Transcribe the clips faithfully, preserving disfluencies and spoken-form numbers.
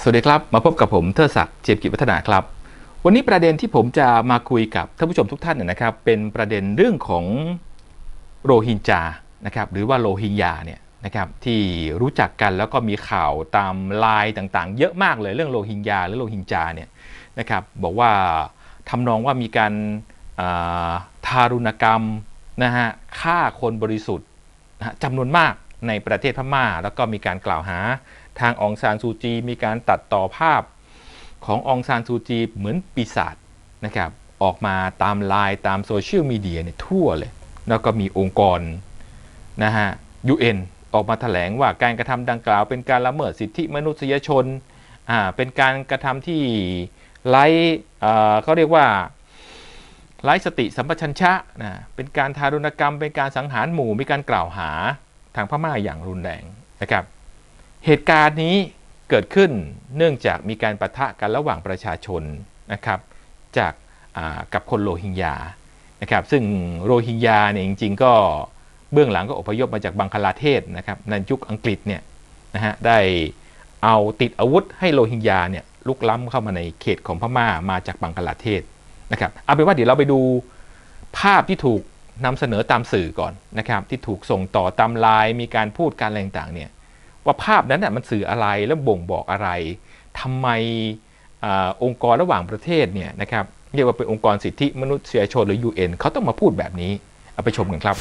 วัสดีครับมาพบกับผมเทิดศักดิ์เจียมกิจวัฒนาครับวันนี้ประเด็นที่ผมจะมาคุยกับท่านผู้ชมทุกท่านนะครับเป็นประเด็นเรื่องของโรฮิงญานะครับหรือว่าโรฮิงญาเนี่ยนะครับที่รู้จักกันแล้วก็มีข่าวตามไลน์ต่างๆเยอะมากเลยเรื่องโรฮิงญาหรือโรฮิงญาเนี่ยนะครับบอกว่าทำนองว่ามีการทารุณกรรมนะฮะฆ่าคนบริสุทธิ์นะจำนวนมากในประเทศพม่าแล้วก็มีการกล่าวหาทางองซานซูจีมีการตัดต่อภาพขององซานซูจีเหมือนปีศาจนะครับออกมาตามไลน์ตามโซเชียลมีเดียเนี่ยทั่วเลยแล้วก็มีองค์กรนะฮะ ยู เอ็น ออกมาแถลงว่าการกระทำดังกล่าวเป็นการละเมิดสิทธิมนุษยชนอ่าเป็นการกระทำที่ไร้เขาเรียกว่าไร้สติสัมปชัญญะนะเป็นการทารุณกรรมเป็นการสังหารหมู่มีการกล่าวหาทางพม่าอย่างรุนแรงนะครับเหตุการณ์นี้เกิดขึ้นเนื่องจากมีการปะทะกันระหว่างประชาชนนะครับจากกับคนโรฮิงญานะครับซึ่งโรฮิงญาเนี่ยจริงๆก็เบื้องหลังก็อพยพมาจากบังคลาเทศนะครับในยุคอังกฤษเนี่ยนะฮะได้เอาติดอาวุธให้โรฮิงญาเนี่ยลุกล้ำเข้ามาในเขตของพม่ามาจากบังคลาเทศนะครับเอาเป็นว่าเดี๋ยวเราไปดูภาพที่ถูกนำเสนอตามสื่อก่อนนะครับที่ถูกส่งต่อตามไลน์มีการพูดการอะไรต่างๆเนี่ยว่าภาพนั้นน่ะมันสื่ออะไรและบ่งบอกอะไรทำไม อ, องค์กรระหว่างประเทศเนี่ยนะครับเรียกว่าเป็นองค์กรสิทธิมนุษยชนหรือ ยู เอ็น เขาต้องมาพูดแบบนี้เอาไปชมกันครับ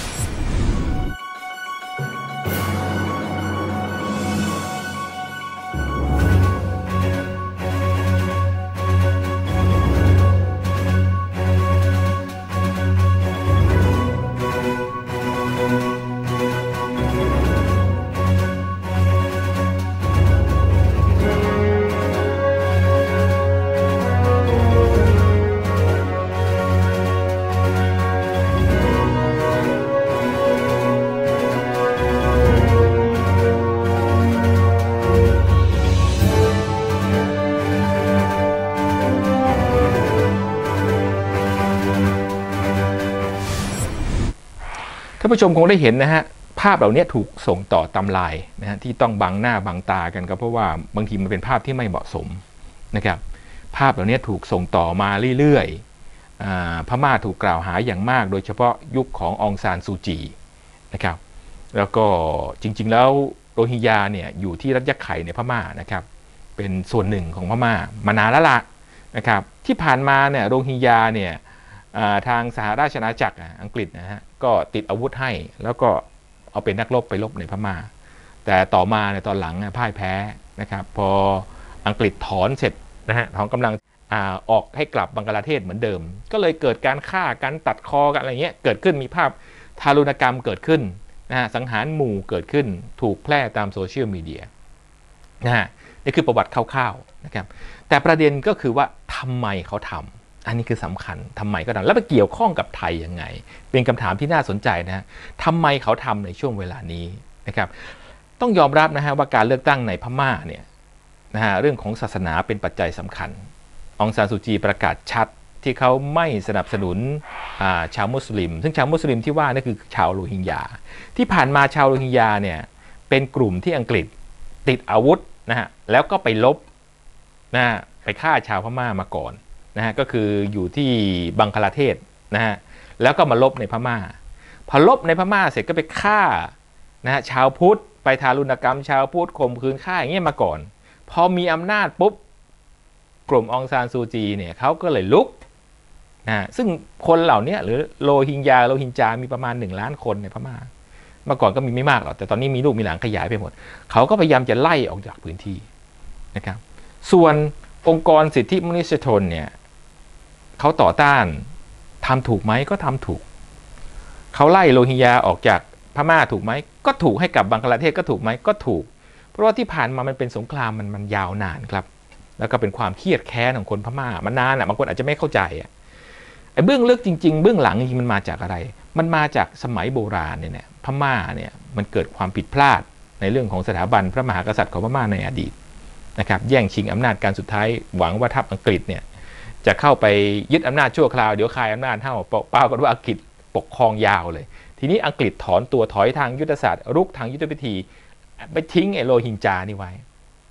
ท่านผู้ชมคงได้เห็นนะฮะภาพเหล่านี้ถูกส่งต่อตามไลน์นะฮะที่ต้องบังหน้าบังตากันก็เพราะว่าบางทีมันเป็นภาพที่ไม่เหมาะสมนะครับภาพเหล่านี้ถูกส่งต่อมาเรื่อยๆพม่าถูกกล่าวหาอย่างมากโดยเฉพาะยุคขององซานซูจีนะครับแล้วก็จริงๆแล้วโรฮิงญาเนี่ยอยู่ที่รัฐยะไข่ในพม่านะครับเป็นส่วนหนึ่งของพม่ามานานแล้วล่ะนะครับที่ผ่านมาเนี่ยโรฮิงญาเนี่ยทางสหราชอาณาจักรอังกฤษนะฮะก็ติดอาวุธให้แล้วก็เอาเป็นนักรบไปรบในพม่าแต่ต่อมาในตอนหลังพ่ายแพ้นะครับพออังกฤษถอนเสร็จนะฮะถอนกำลังออกให้กลับบังกลาเทศเหมือนเดิมก็เลยเกิดการฆ่าการตัดคอกันอะไรเงี้ยเกิดขึ้นมีภาพทารุณกรรมเกิดขึ้นนะฮะสังหารหมู่เกิดขึ้นถูกแพร่ตามโซเชียลมีเดียนะฮะนี่คือประวัติคร่าวๆนะครับแต่ประเด็นก็คือว่าทำไมเขาทำอันนี้คือสำคัญทำไมก็ทำแล้วไปเกี่ยวข้องกับไทยยังไงเป็นคำถามที่น่าสนใจนะทำไมเขาทำในช่วงเวลานี้นะครับต้องยอมรับนะฮะว่าการเลือกตั้งในพม่าเนี่ยนะฮะเรื่องของศาสนาเป็นปัจจัยสำคัญองซานซูจีประกาศชัดที่เขาไม่สนับสนุนชาวมุสลิมซึ่งชาวมุสลิมที่ว่านั่นคือชาวโรฮิงญาที่ผ่านมาชาวโรฮิงญาเนี่ยเป็นกลุ่มที่อังกฤษติดอาวุธนะฮะแล้วก็ไปลบนะฮะไปฆ่าชาวพม่ามาก่อนนะฮะก็คืออยู่ที่บังคลาเทศนะฮะแล้วก็มาลบในพม่าพอลบในพม่าเสร็จก็ไปฆ่านะฮะชาวพุทธไปทารุณกรรมชาวพุทธข่มขืนฆ่าอย่างเงี้ยมาก่อนพอมีอำนาจปุ๊บกลุ่มองซานซูจีเนี่ยเขาก็เลยลุกนะซึ่งคนเหล่านี้หรือโรฮิงญาโรฮิงญามีประมาณหนึ่งล้านคนในพม่าเมื่อก่อนก็มีไม่มากหรอกแต่ตอนนี้มีลูกมีหลานขยายไปหมดเขาก็พยายามจะไล่ออกจากพื้นที่นะครับส่วนองค์กรสิทธิมนุษยชนเนี่ยเขาต่อต้านทำถูกไหมก็ทำถูกเขาไล่โรฮิงญาออกจากพม่าถูกไหมก็ถูกให้กับบังคลาเทศก็ถูกไหมก็ถูกเพราะว่าที่ผ่านมามันเป็นสงครามมันมันยาวนานครับแล้วก็เป็นความเครียดแค้นของคนพม่ามันนานอ่ะบางคนอาจจะไม่เข้าใจอ่ะไอ้เบื้องลึกจริงๆเบื้องหลังจริงๆมันมาจากอะไรมันมาจากสมัยโบราณเนี่ยพม่าเนี่ยมันเกิดความผิดพลาดในเรื่องของสถาบันพระมหากษัตริย์ของพม่าในอดีตนะครับแย่งชิงอำนาจการสุดท้ายหวังว่าทัพอังกฤษเนี่ยจะเข้าไปยึดอำนาจชั่วคราวเดี๋ยวคายอำนาจเท่าเป้ากันว่าอังกฤษปกครองยาวเลยทีนี้อังกฤษถอนตัวถอยทางยุทธศาสตร์รุกทางยุทธวิธีไปทิ้งไอ้โรฮิงญานี่ไว้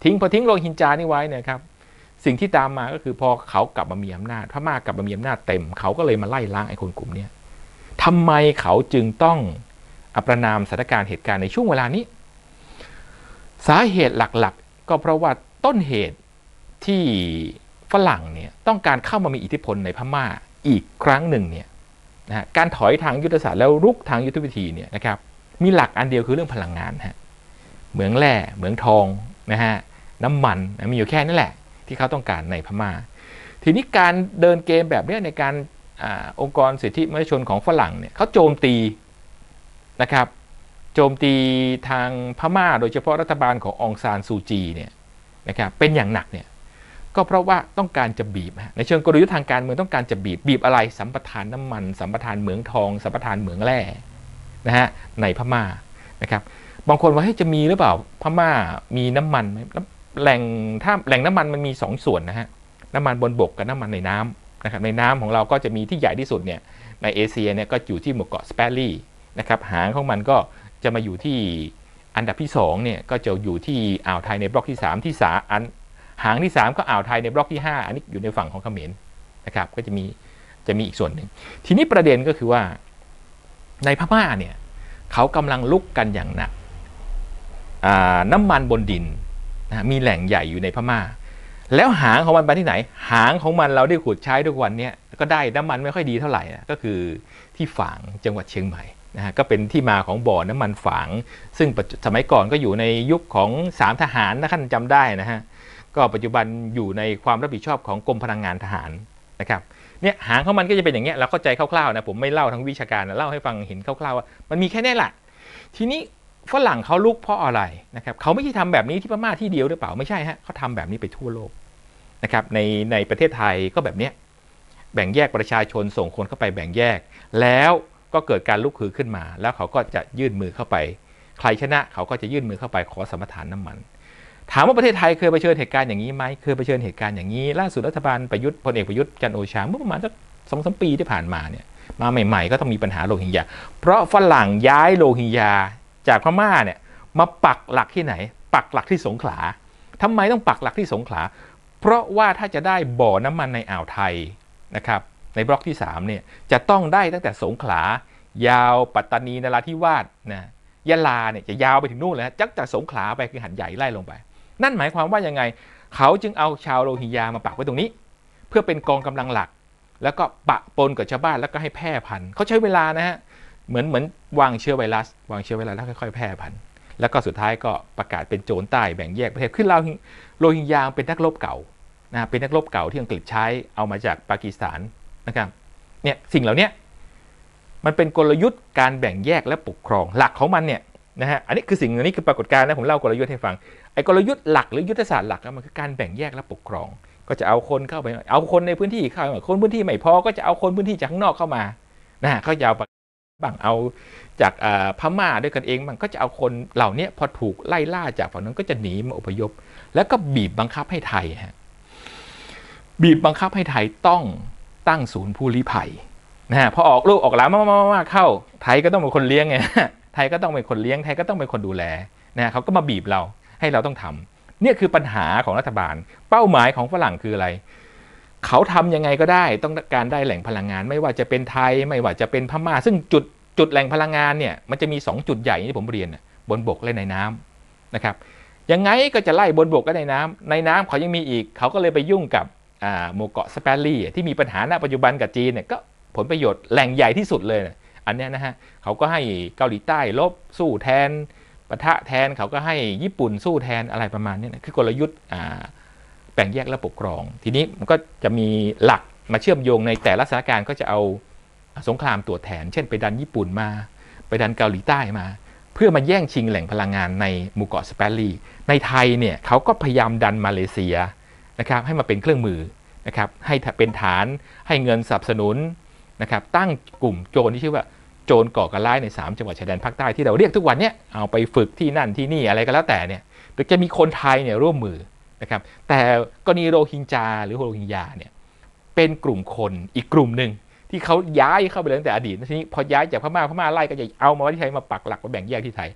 ทิ้งพอทิ้งโรฮิงญานี่ไว้เนี่ยครับสิ่งที่ตามมาก็คือพอเขากลับมามีอำนาจพม่ากลับมามีอำนาจเต็มเขาก็เลยมาไล่ล้างไอ้คนกลุ่มนี้ทำไมเขาจึงต้องอประนามสถานการณ์เหตุการณ์ในช่วงเวลานี้สาเหตุหลักๆก็เพราะว่าต้นเหตุที่ฝรั่งเนี่ยต้องการเข้ามามีอิทธิพลในพม่าอีกครั้งหนึ่งเนี่ยนะฮะการถอยทางยุทธศาสตร์แล้วรุกทางยุทธวิธีเนี่ยนะครับมีหลักอันเดียวคือเรื่องพลังงานฮะเหมืองแร่เหมืองทองนะฮะน้ำมันมีอยู่แค่นั้นแหละที่เขาต้องการในพม่าทีนี้การเดินเกมแบบนี้ในการอองค์กรสิทธิมนุษยชนของฝรั่งเนี่ยเขาโจมตีนะครับโจมตีทางพม่าโดยเฉพาะรัฐบาลขององซานซูจีเนี่ยนะครับเป็นอย่างหนักเนี่ยก็เพราะว่าต้องการจะบีบในเชิงกลยุทธ์ทางการเมืองต้องการจะบีบบีบอะไรสัมปทานน้ำมันสัมปทานเหมืองทองสัมปทานเหมืองแร่นะฮะในพม่านะครับบางคนว่าให้จะมีหรือเปล่าพม่ามีน้ำมันไหมแหล่งถ้าแหล่งน้ำมันมันมีสองส่วนนะฮะน้ำมันบนบกกับน้ำมันในน้ำนะครับในน้ำของเราก็จะมีที่ใหญ่ที่สุดเนี่ยในเอเชียเนี่ยก็อยู่ที่หมู่เกาะสเปรลี่นะครับหางของมันก็จะมาอยู่ที่อันดับที่สองเนี่ยก็จะอยู่ที่อ่าวไทยในบล็อกที่สามที่สาอันหางที่สามก็อ่าวไทยในบล็อกที่ห้าอันนี้อยู่ในฝั่งของเขมรนะครับก็จะมีจะมีอีกส่วนหนึ่งทีนี้ประเด็นก็คือว่าในพม่าเนี่ยเขากำลังลุกกันอย่างหนักน้ำมันบนดินนะมีแหล่งใหญ่อยู่ในพม่าแล้วหางของมันไปที่ไหนหางของมันเราได้ขุดใช้ทุกวันนี้ก็ได้น้ำมันไม่ค่อยดีเท่าไหร่นะก็คือที่ฝางจังหวัดเชียงใหม่นะฮะก็เป็นที่มาของบ่อน้ำมันฝางซึ่งสมัยก่อนก็อยู่ในยุคของสามทหารนะท่านจำได้นะฮะก็ปัจจุบันอยู่ในความรับผิดชอบของกรมพลังงานทหารนะครับเนี่ยหางของมันก็จะเป็นอย่างเงี้ยเราเข้าใจคร่าวๆนะผมไม่เล่าทั้งวิชาการนะเล่าให้ฟังเห็นคร่าวๆว่ามันมีแค่นี้แหละทีนี้ฝรั่งเขาลุกเพราะอะไรนะครับเขาไม่ใช่ทำแบบนี้ที่พม่าที่เดียวหรือเปล่าไม่ใช่ฮะเขาทำแบบนี้ไปทั่วโลกนะครับในในประเทศไทยก็แบบนี้แบ่งแยกประชาชนส่งคนเข้าไปแบ่งแยกแล้วก็เกิดการลุกฮือขึ้นมาแล้วเขาก็จะยื่นมือเข้าไปใครชนะเขาก็จะยื่นมือเข้าไปขอสัมปทานน้ำมันถามว่าประเทศไทยเคยเผชิญเหตุการณ์อย่างนี้ไหมเคยเผชิญเหตุการณ์อย่างนี้ล่าสุดรัฐบาลประยุทธ์พลเอกประยุทธ์จันทร์โอชาเมื่อประมาณสักสองสามปีที่ผ่านมาเนี่ยมาใหม่ๆก็ต้องมีปัญหาโรฮิงญาเพราะฝรั่งย้ายโรฮิงญาจากพม่าเนี่ยมาปักหลักที่ไหนปักหลักที่สงขลาทำไมต้องปักหลักที่สงขลาเพราะว่าถ้าจะได้บ่อน้ำมันในอ่าวไทยนะครับในบล็อกที่สามเนี่ยจะต้องได้ตั้งแต่สงขลายาวปัตตานีนราธิวาสนะยะลาเนี่ยจะยาวไปถึงนู่นเลยจากจากสงขลาไปคือหัดใหญ่ไล่ลงไปนั่นหมายความว่ายังไงเขาจึงเอาชาวโรฮิงญามาปักไว้ตรงนี้เพื่อเป็นกองกำลังหลักแล้วก็ปะปนกับชาวบ้านแล้วก็ให้แพร่พันธุ์เขาใช้เวลานะฮะเหมือนเหมือนวางเชื้อไวรัสวางเชื้อไวรัสแล้วค่อยๆแพร่พันธุ์แล้วก็สุดท้ายก็ประกาศเป็นโจรใต้แบ่งแยกประเทศขึ้นเราโรฮิงญาเป็นนักรบเก่านะเป็นนักรบเก่าที่อังกฤษใช้เอามาจากปากีสถานนะครับเนี่ยสิ่งเหล่านี้มันเป็นกลยุทธ์การแบ่งแยกและปกครองหลักของมันเนี่ยนะฮะอันนี้คือสิ่งอันนี้คือปรากฏการณ์นะผมเล่ากลยุทธ์ให้ฟังไอ้กลยุทธ์หลักหรือยุทธศาสตร์หลักมันคือการแบ่งแยกและปกครองก็จะเอาคนเข้าไปเอาคนในพื้นที่เข้าคนพื้นที่ไม่พอก็จะเอาคนพื้นที่จากข้างนอกเข้ามานะฮะเขาจะเอาบ้างเอาจากพม่าด้วยกันเองมันก็จะเอาคนเหล่านี้พอถูกไล่ล่าจากฝั่งนั้นก็จะหนีมาอพยพแล้วก็บีบบังคับให้ไทยฮะบีบบังคับให้ไทยต้องตั้งศูนย์ผู้ลี้ภัยนะฮะพอออกลูกออกหลานมากๆเข้าไทยก็ต้องเป็นคนเลี้ยงไงไทยก็ต้องเป็นคนเลี้ยงไทยก็ต้องเป็นคนดูแลนะเขาก็มาบีบเราให้เราต้องทำเนี่ยคือปัญหาของรัฐบาลเป้าหมายของฝรั่งคืออะไรเขาทำยังไงก็ได้ต้องการได้แหล่งพลังงานไม่ว่าจะเป็นไทยไม่ว่าจะเป็นพม่าซึ่งจุดจุดแหล่งพลังงานเนี่ยมันจะมีสองจุดใหญ่ที่ผมเรียนบนบกและในน้ำนะครับยังไงก็จะไล่บนบกและในน้ำในน้ำเขายังมีอีกเขาก็เลยไปยุ่งกับหมู่เกาะสเปรลี่ที่มีปัญหาณปัจจุบันกับจีนเนี่ยก็ผลประโยชน์แหล่งใหญ่ที่สุดเลยอันนี้นะฮะเขาก็ให้เกาหลีใต้ลบสู้แทนปะทะแทนเขาก็ให้ญี่ปุ่นสู้แทนอะไรประมาณนี้นะคือกลยุทธ์แบ่งแยกและปกครองทีนี้มันก็จะมีหลักมาเชื่อมโยงในแต่ละสถานการณ์ก็จะเอาสงครามตัวแทนเช่นไปดันญี่ปุ่นมาไปดันเกาหลีใต้มาเพื่อมาแย่งชิงแหล่งพลังงานในหมู่เกาะสเปรลี่ในไทยเนี่ยเขาก็พยายามดันมาเลเซียนะครับให้มาเป็นเครื่องมือนะครับให้เป็นฐานให้เงินสนับสนุนนะครับตั้งกลุ่มโจรที่ชื่อว่าโจรก่อการร้ายในสามจังหวัดชายแดนภาคใต้ที่เราเรียกทุกวันนี้เอาไปฝึกที่นั่นที่นี่อะไรก็แล้วแต่เนี่ยโดยจะมีคนไทยเนี่ยร่วมมือนะครับแต่กรณีโรฮิงญาหรือโรฮิงญาเนี่ยเป็นกลุ่มคนอีกกลุ่มหนึ่งที่เขาย้ายเข้าไปเลยตั้งแต่อดีตทีนี้พอย้ายจากพม่าพม่าไล่ก็จะเอามาไว้ที่ไทยมาปักหลักมาแบ่งแยกที่ไทย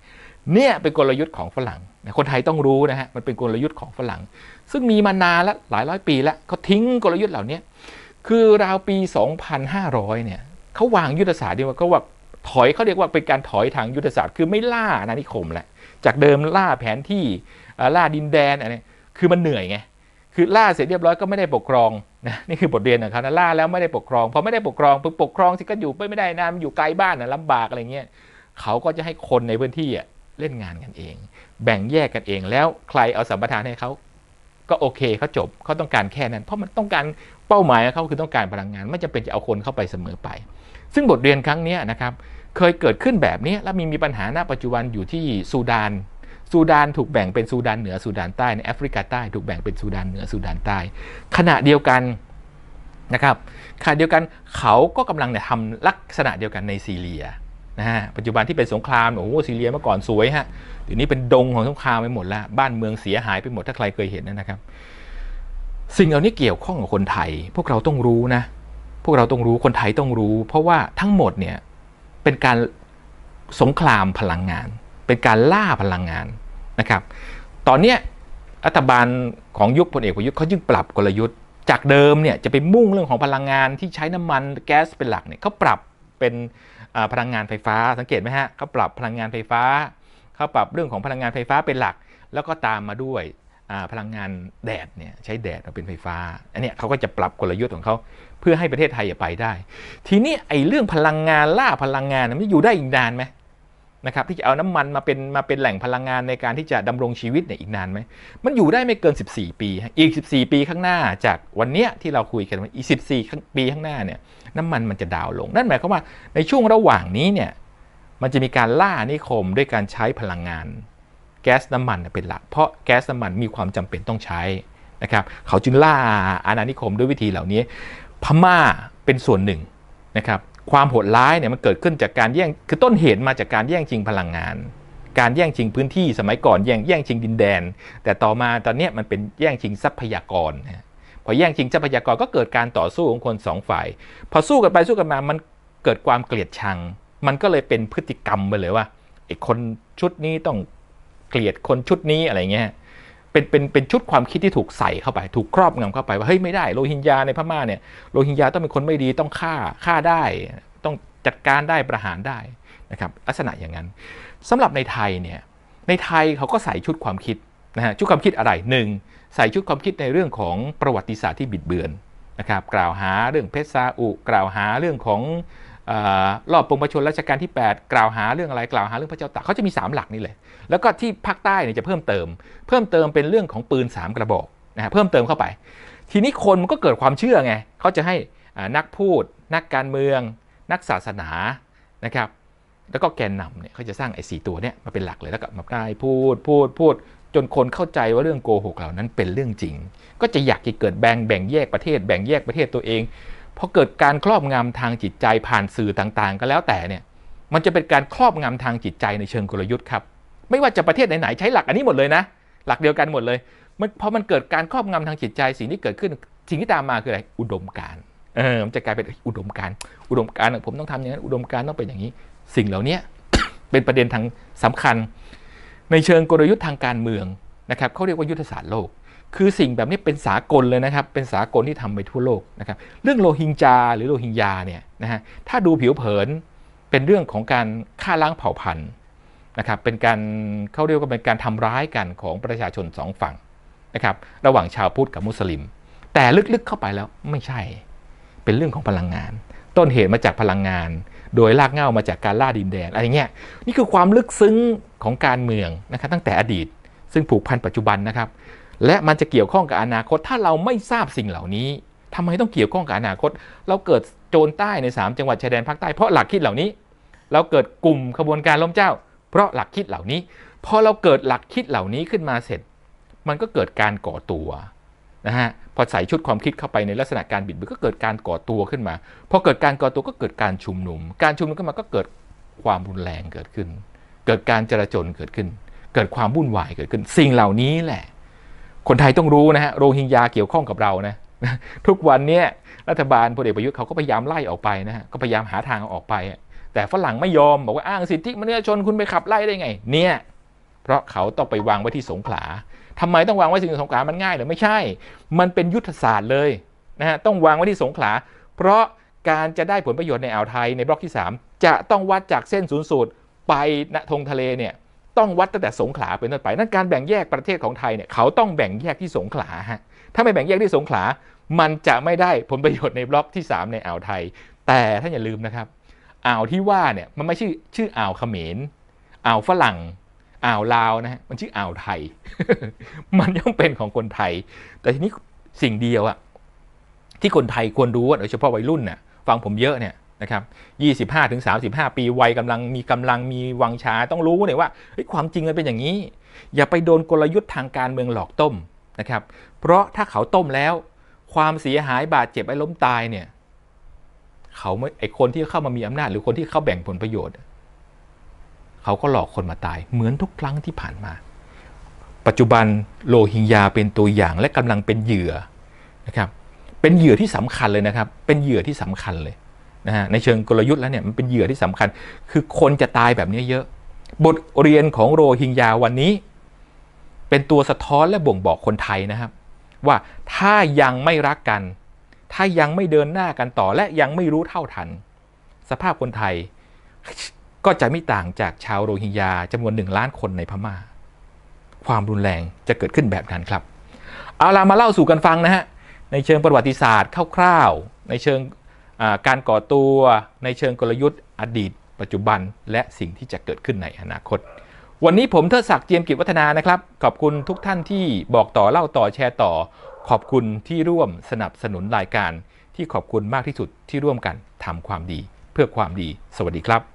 เนี่ยเป็นกลยุทธ์ของฝรั่งคนไทยต้องรู้นะฮะมันเป็นกลยุทธ์ของฝรั่งซึ่งมีมานานแล้วหลายร้อยปีแล้วเขาทิ้งกลยุทธ์เหล่านี้คือราวปีสองพันห้าร้อยเนี่ยเขาวางยุทธศาสตร์ดีว่าเขาว่าถอยเขาเรียกว่าเป็นการถอยทางยุทธศาสตร์คือไม่ล่าอาณานิคมแล้วจากเดิมล่าแผนที่ล่าดินแดนอะไรคือมันเหนื่อยไงคือล่าเสร็จเรียบร้อยก็ไม่ได้ปกครองนะนี่คือบทเรียนของเขานะล่าแล้วไม่ได้ปกครองพอไม่ได้ปกครองปุ๊บปกครองสิก็อยู่ไม่ได้นานมันอยู่ไกลบ้านนะลำบากอะไรเงี้ยเขาก็จะให้คนในพื้นที่เล่นงานกันเองแบ่งแยกกันเองแล้วใครเอาสัมปทานให้เขาก็โอเคเขาจบเขาต้องการแค่นั้นเพราะมันต้องการเป้าหมายของเขาคือต้องการพลังงานไม่จำเป็นจะเอาคนเข้าไปเสมอไปซึ่งบทเรียนครั้งนี้นะครับเคยเกิดขึ้นแบบนี้แล้วมีมีปัญหาณปัจจุบันอยู่ที่ซูดานซูดานถูกแบ่งเป็นซูดานเหนือซูดานใต้ในแอฟริกาใต้ถูกแบ่งเป็นซูดานเหนือซูดานใต้ขณะเดียวกันนะครับขณะเดียวกันเขาก็กำลังเนี่ยทำลักษณะเดียวกันในซีเรียนะฮะปัจจุบันที่เป็นสงครามโอ้โหซีเรียเมื่อก่อนสวยฮะเดี๋ยวนี้เป็นดงของสงครามไปหมดแล้วบ้านเมืองเสียหายไปหมดถ้าใครเคยเห็นนะครับสิ่งเหล่านี้เกี่ยวข้องกับคนไทยพวกเราต้องรู้นะพวกเราต้องรู้คนไทยต้องรู้เพราะว่าทั้งหมดเนี่ยเป็นการสงครามพลังงานเป็นการล่าพลังงานนะครับตอนนี้รัฐบาลของยุคพลเอกประยุทธ์เขาจึงปรับกลยุทธ์จากเดิมเนี่ยจะไปมุ่งเรื่องของพลังงานที่ใช้น้ำมันแก๊สเป็นหลักเนี่ยเขาปรับเป็นพลังงานไฟฟ้าสังเกตไหมฮะเขาปรับพลังงานไฟฟ้าเขาปรับเรื่องของพลังงานไฟฟ้าเป็นหลักแล้วก็ตามมาด้วยพลังงานแดดเนี่ยใช้แดดมาเป็นไฟฟ้าอันนี้เขาก็จะปรับกลยุทธ์ของเขาเพื่อให้ประเทศไทยไปได้ทีนี้ไอ้เรื่องพลังงานล่าพลังงานมันอยู่ได้อีกนานไหมนะครับที่จะเอาน้ำมันมาเป็นมาเป็นแหล่งพลังงานในการที่จะดำรงชีวิตเนี่ยอีกนานไหมมันอยู่ได้ไม่เกินสิบสี่ปีอีกสิบสี่ปีข้างหน้าจากวันเนี้ยที่เราคุยกันว่าอีกสิบสี่ปีข้างหน้าเนี่ยน้ำมันมันจะดาวลงนั่นหมายความว่าในช่วงระหว่างนี้เนี่ยมันจะมีการล่านิคมด้วยการใช้พลังงานแก๊สน้ำมันเป็นหลักเพราะแก๊สน้ำมันมีความจำเป็นต้องใช้นะครับเขาจึงล่าอาณานิคมด้วยวิธีเหล่านี้พม่าเป็นส่วนหนึ่งนะครับความโหดร้ายเนี่ยมันเกิดขึ้นจากการแย่งคือต้นเหตุมาจากการแย่งชิงพลังงานการแย่งชิงพื้นที่สมัยก่อนแย่งแย่งชิงดินแดนแต่ต่อมาตอนนี้มันเป็นแย่งชิงทรัพยากรนะพอแย่งชิงทรัพยากรก็เกิดการต่อสู้ของคนสองฝ่ายพอสู้กันไปสู้กันมามันเกิดความเกลียดชังมันก็เลยเป็นพฤติกรรมไปเลยว่าไอ้คนชุดนี้ต้องเกลียดคนชุดนี้อะไรเงี้ยเป็นเป็นเป็นชุดความคิดที่ถูกใส่เข้าไปถูกครอบงำเข้าไปว่าเฮ้ยไม่ได้โรฮิงญาในพม่าเนี่ยโรฮิงญาต้องเป็นคนไม่ดีต้องฆ่าฆ่าได้ต้องจัดการได้ประหารได้นะครับลักษณะอย่างนั้นสำหรับในไทยเนี่ยในไทยเขาก็ใส่ชุดความคิดนะฮะชุดความคิดอะไรหนึ่งใส่ชุดความคิดในเรื่องของประวัติศาสตร์ที่บิดเบือนนะครับกล่าวหาเรื่องเพชรซาอุกล่าวหาเรื่องของรอบปวงประชนรัชกาลที่แปดกล่าวหาเรื่องอะไรกล่าวหาเรื่องพระเจ้าตากเขาจะมีสามหลักนี่เลยแล้วก็ที่ภาคใต้เนี่ยจะเพิ่มเติมเพิ่มเติมเป็นเรื่องของปืนสามกระบอกนะฮะเพิ่มเติมเข้าไปทีนี้คนมันก็เกิดความเชื่อไงเขาจะให้นักพูดนักการเมืองนักศาสนานะครับแล้วก็แกนนำเนี่ยเขาจะสร้างไอ้สี่ตัวเนี่ยมาเป็นหลักเลยแล้วก็มาได้พูดพูดพูดจนคนเข้าใจว่าเรื่องโกหกเหล่านั้นเป็นเรื่องจริงก็จะอยากจะเกิดแบ่งแบ่งแยกประเทศแบ่งแยกประเทศตัวเองพอเกิดการครอบงำทางจิตใจผ่านสื่อต่างๆก็แล้วแต่เนี่ยมันจะเป็นการครอบงำทางจิตใจในเชิงกลยุทธ์ครับไม่ว่าจะประเทศไหนๆใช้หลักอันนี้หมดเลยนะหลักเดียวกันหมดเลยพอมันเกิดการครอบงำทางจิตใจสิ่งที่เกิดขึ้นสิ่งที่ตามมาคืออะไรอุดมการณ์เออมันจะกลายเป็นอุดมการณ์อุดมการณ์ผมต้องทำอย่างนั้นอุดมการณ์ต้องเป็นอย่างนี้สิ่งเหล่านี้ เป็นประเด็นทางสำคัญในเชิงกลยุทธ์ทางการเมืองนะครับเขาเรียกว่ายุทธศาสตร์โลกคือสิ่งแบบนี้เป็นสากลเลยนะครับเป็นสากลที่ทำไปทั่วโลกนะครับเรื่องโรฮิงญาหรือโรฮิงญาเนี่ยนะฮะถ้าดูผิวเผินเป็นเรื่องของการฆ่าล้างเผ่าพันธุ์นะครับเป็นการเขาเรียกว่าเป็นการทำร้ายกันของประชาชนสองฝั่งนะครับระหว่างชาวพุทธกับมุสลิมแต่ลึกๆเข้าไปแล้วไม่ใช่เป็นเรื่องของพลังงานต้นเหตุมาจากพลังงานโดยรากเหง้ามาจากการล่าดินแดนอะไรเงี้ยนี่คือความลึกซึ้งของการเมืองนะครับตั้งแต่อดีตซึ่งผูกพันปัจจุบันนะครับและมันจะเกี่ยวข้องกับอนาคตถ้าเราไม่ทราบสิ่งเหล่านี้ทำไมต้องเกี่ยวข้องกับอนาคตเราเกิดโจรใต้ในสามจังหวัดชายแดนภาคใต้เพราะหลักคิดเหล่านี้เราเกิดกลุ่มขบวนการล้มเจ้าเพราะหลักคิดเหล่านี้พอเราเกิดหลักคิดเหล่านี้ขึ้นมาเสร็จมันก็เกิดการก่อตัวนะฮะพอใส่ชุดความคิดเข้าไปในลักษณะการบิดเบือนก็เกิดการก่อตัวขึ้นมาพอเกิดการก่อตัวก็เกิดการชุมนุมการชุมนุมขึ้นมาก็เกิดความรุนแรงเกิดขึ้นเกิดการจลาจลเกิดขึ้นเกิดความวุ่นวายเกิดขึ้นสิ่งเหล่านี้แหละคนไทยต้องรู้นะฮะโรฮิงญาเกี่ยวข้องกับเรานะทุกวันนี้รัฐบาลพลเอกประยุทธ์เขาก็พยายามไล่ออกไปนะฮะก็พยายามหาทางออกไปแต่ฝรั่งไม่ยอมบอกว่าอ้างสิทธิมนุษยชนคุณไปขับไล่ได้ไงเนี่ยเพราะเขาต้องไปวางไว้ที่สงขลาทำไมต้องวางไว้ที่สงขลามันง่ายหรือไม่ใช่มันเป็นยุทธศาสตร์เลยนะฮะต้องวางไว้ที่สงขลาเพราะการจะได้ผลประโยชน์ในอ่าวไทยในบล็อกที่สามจะต้องวัดจากเส้นศูนย์สูตรไปณธงทะเลเนี่ยต้องวัดตั้งแต่สงขลาเป็นต้นไปนั่นการแบ่งแยกประเทศของไทยเนี่ยเขาต้องแบ่งแยกที่สงขลาฮะถ้าไม่แบ่งแยกที่สงขลามันจะไม่ได้ผลประโยชน์ในบล็อกที่สามในอ่าวไทยแต่ท่านอย่าลืมนะครับอ่าวที่ว่าเนี่ยมันไม่ใช่ชื่ออ่าวเขมรอ่าวฝรั่งอ่าวลาวนะฮะมันชื่ออ่าวไทย มันย่อมเป็นของคนไทยแต่ทีนี้สิ่งเดียวอะที่คนไทยควรรู้โดยเฉพาะวัยรุ่นน่ะฟังผมเยอะเนี่ยนะครับยี่สิบห้าถึงสามสิบห้าปีวัยกำลังมีกำลังมีวังชาต้องรู้เลยว่าเฮ้ยความจริงมันเป็นอย่างนี้อย่าไปโดนกลยุทธ์ทางการเมืองหลอกต้มนะครับเพราะถ้าเขาต้มแล้วความเสียหายบาดเจ็บไอ้ล้มตายเนี่ยเขาไม่ไอ้คนที่เข้ามามีอำนาจหรือคนที่เข้าแบ่งผลประโยชน์เขาก็หลอกคนมาตายเหมือนทุกครั้งที่ผ่านมาปัจจุบันโรฮิงญาเป็นตัวอย่างและกำลังเป็นเหยื่อนะครับเป็นเหยื่อที่สำคัญเลยนะครับเป็นเหยื่อที่สำคัญเลยนะฮะในเชิงกลยุทธ์แล้วเนี่ยมันเป็นเหยื่อที่สำคัญคือคนจะตายแบบนี้เยอะบทเรียนของโรฮิงญาวันนี้เป็นตัวสะท้อนและบ่งบอกคนไทยนะครับว่าถ้ายังไม่รักกันถ้ายังไม่เดินหน้ากันต่อและยังไม่รู้เท่าทันสภาพคนไทยก็จะไม่ต่างจากชาวโรฮิงญาจำนวนหนึ่งล้านคนในพม่าความรุนแรงจะเกิดขึ้นแบบนั้นครับเอาล่ะมาเล่าสู่กันฟังนะฮะในเชิงประวัติศาสตร์คร่าวๆในเชิงการก่อตัวในเชิงกลยุทธ์อดีตปัจจุบันและสิ่งที่จะเกิดขึ้นในอนาคตวันนี้ผมเทิดศักดิ์เจียมกิจวัฒนานะครับขอบคุณทุกท่านที่บอกต่อเล่าต่อแชร์ต่อขอบคุณที่ร่วมสนับสนุนรายการที่ขอบคุณมากที่สุดที่ร่วมกันทำความดีเพื่อความดีสวัสดีครับ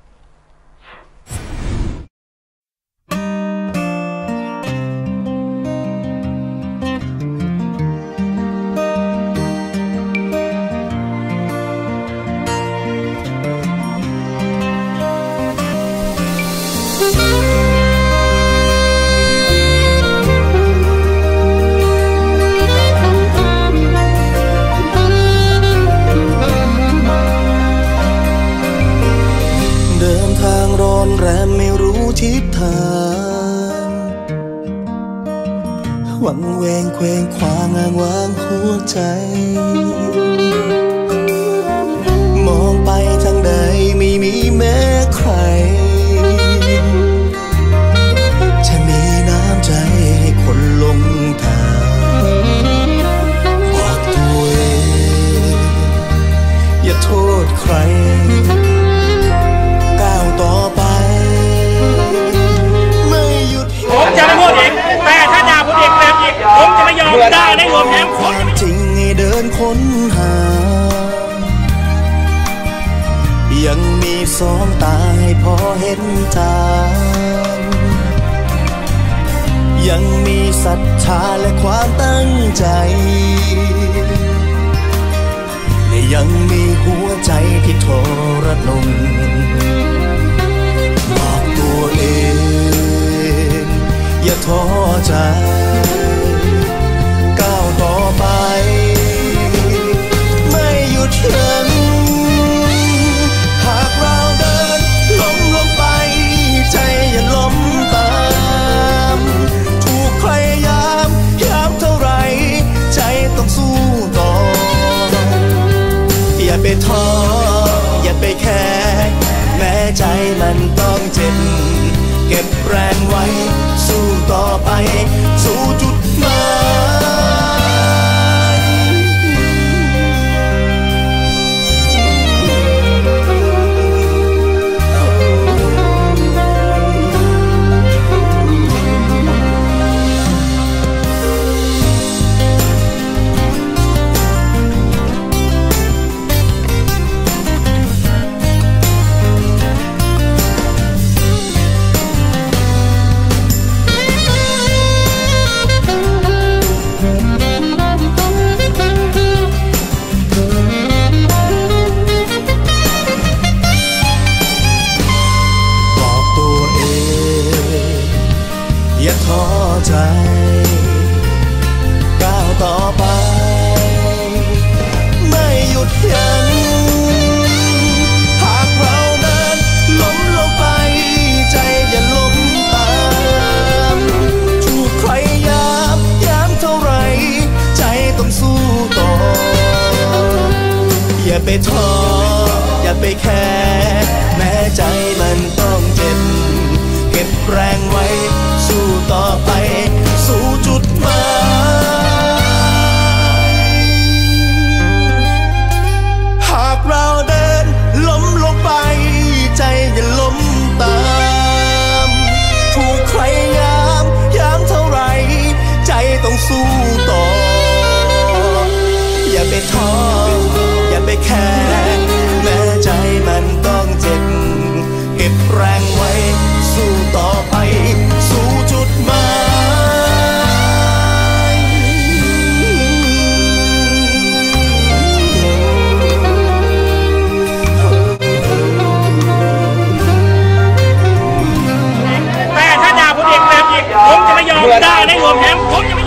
ทิศทางหวังเวงเคว้งคว้างอ้างว้างหัวใจมองไปทางใดไม่มีแม้ใครจะมีน้ำใจให้คนลงทางบอกตัวเองอย่าโทษใครก้าวต่อไปผมจะไม่พูดอีกแต่ถ้าด่าผมอีกแบบอีกผมจะไม่ยอมด่าในหัวแถมคนจริงให้เดินค้นหายังมีสองตาให้พอเห็นทางยังมีศรัทธาและความตั้งใจและยังมีหัวใจที่ทรนงบอกตัวเองอย่าท้อใจก้าวต่อไปไม่หยุดยั้งหากเราเดินล้มลงไปใจอย่าล้มตามถูกใครยามย้ำเท่าไรใจต้องสู้ต่ออย่าไปท้ออย่าไปแค่แม้ใจมันต้องเจ็บเก็บแรงไว้สู้ต่อไปสู่จุดหมายท้อใจก้าวต่อไปไม่หยุดยั้งหากเราเดินล้มลงไปใจอย่าล้มตามท้ออย่าไปแคร์แม้ใจมันต้องเจ็บเก็บแรงไว้สู้ต่อไปสู่จุดหมายหากเราเดินล้มลงไปใจอย่าล้มตามถูกใครยามยามเท่าไรใจต้องสู้ต่ออย่าไปท้ออย่าไปแคร์แม้ใจมันต้องเจ็บเก็บแรงไว้สู้ต่อไปสู่จุดหมายแต่ถ้าด่าพลเอกเปรมอีกผมจะไม่ยอมได้ในรวมแถมผมจะไม่